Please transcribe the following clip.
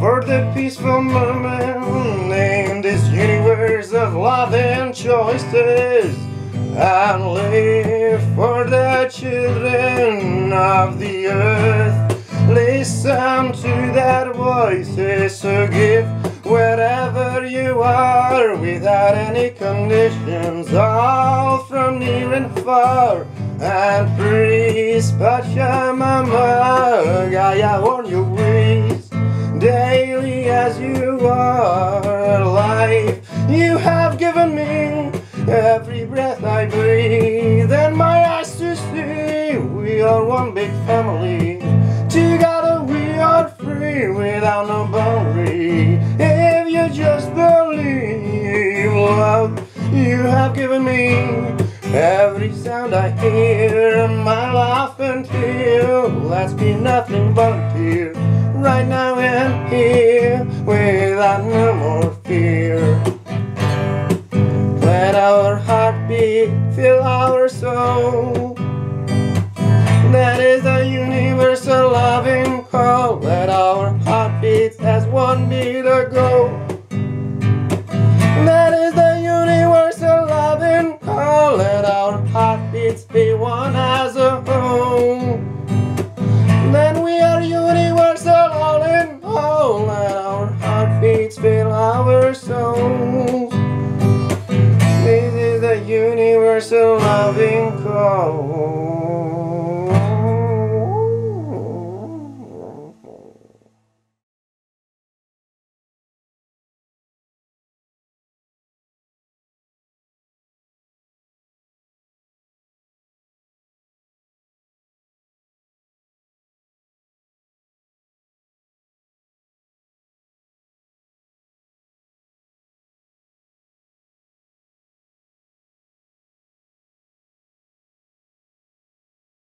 for the peaceful moment in this universe of love and choices, and live for the children of the earth. Listen to their voices, so give wherever you are without any conditions, all from near and far. And please, Pachamama, Gaia on your ways, daily as you are. Life you have given me, every breath I breathe, and my eyes to see. We are one big family, together we are free, without no boundary. If you just believe, love you have given me, every sound I hear, my laugh and tear, let's be nothing but tear, right now and here, without no more fear. Let our heartbeat fill our soul, that is the